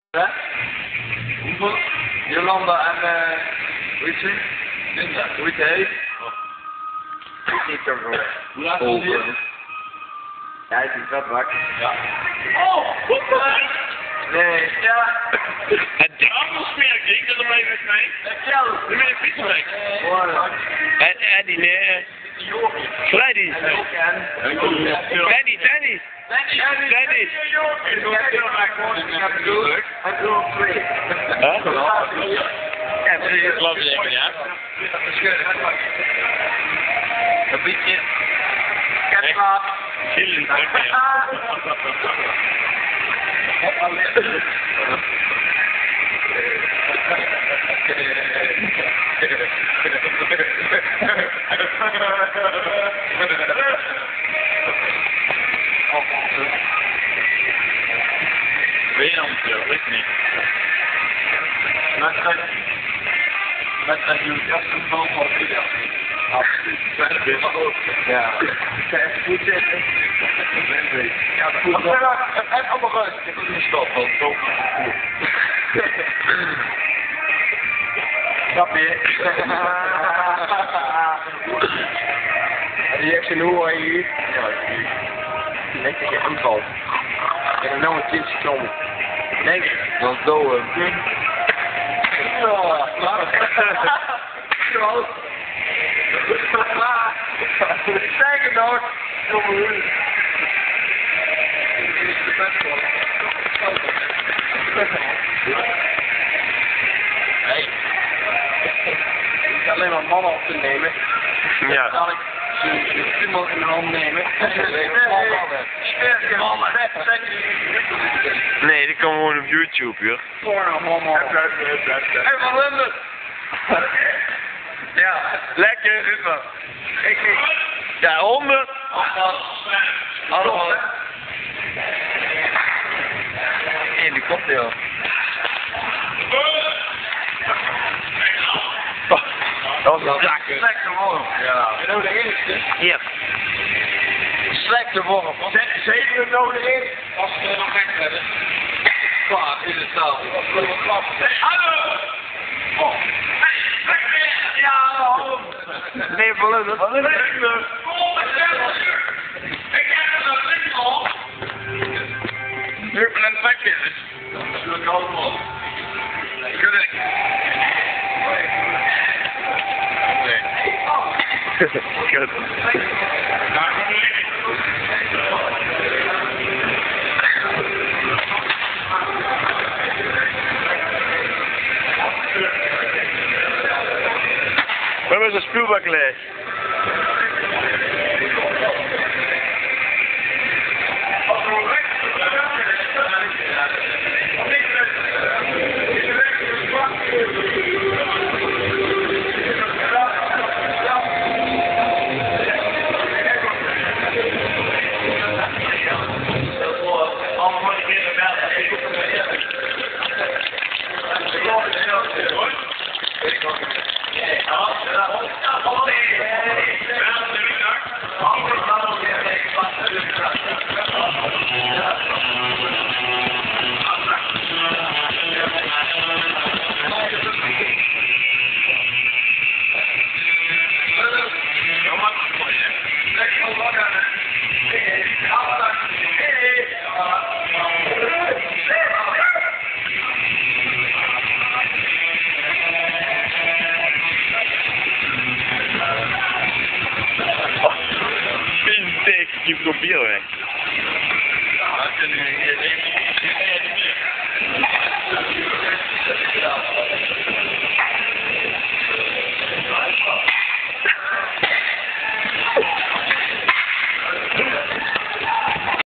Hoeveel? Jolanda en hoe heet ze? Linda. Hoe heet hij? Ik niet zo goed. Hoe laat is hij? Ja, hij is wel bak. Ja. Oh, wat? Nee, ja. Het damesmerk, denk dat er even mee. Ja. Nu ben ik fietsmerk. En Eddie, nee. Freddy. Danny. Danny. Geloof je even, ja? Een beetje. Ketchup. Chillen, druk, ja. Weer dan, lukt niet. Met dat jullie echt een bal van video. Absoluut. Ja. Even goed zitten. Ja, goed. En allemaal rust. Ik heb niet stoppen. Snap je? Die heeft zijn hoer hier. Ja, Denk dat je aanvalt. En dan nog een 10 seconden. Denk je? dan zo. Sterker nog. Hey. Ik ga alleen maar mannen op te nemen. Ja. Dan zal ik de tummel in de hand nemen. Nee, die kan gewoon op YouTube, joh. Porno homo. Hey, van Linden. Ja, lekker. Super. Ja, 100. Allemaal. In die komt joh. Dat was een zak. Slechte worm. Ja. Nou de eerste. Hier. Slechte worm. Zeker hem nou erin. Als we nog weg hebben. Klaar, in de zaal. Hallo! Oh, ja, hallo! Nee, ballonnen. Nu ben een pakje. Dat is allemaal. Correct. Kut. We hebben zo'n spuwbak leeg. Ik heb nog bier weg. Ja, dat kunnen we hier even